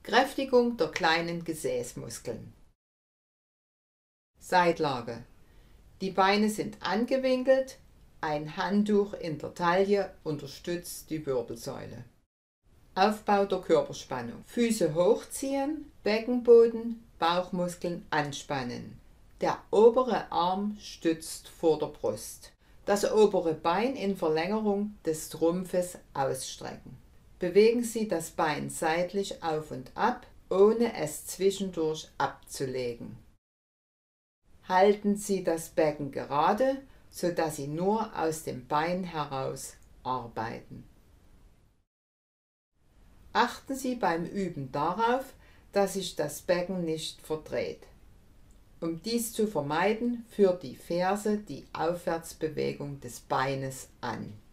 Kräftigung der kleinen Gesäßmuskeln. Seitlage. Die Beine sind angewinkelt, ein Handtuch in der Taille unterstützt die Wirbelsäule. Aufbau der Körperspannung. Füße hochziehen, Beckenboden, Bauchmuskeln anspannen. Der obere Arm stützt vor der Brust. Das obere Bein in Verlängerung des Rumpfes ausstrecken. Bewegen Sie das Bein seitlich auf und ab, ohne es zwischendurch abzulegen. Halten Sie das Becken gerade, sodass Sie nur aus dem Bein heraus arbeiten. Achten Sie beim Üben darauf, dass sich das Becken nicht verdreht. Um dies zu vermeiden, führt die Ferse die Aufwärtsbewegung des Beines an.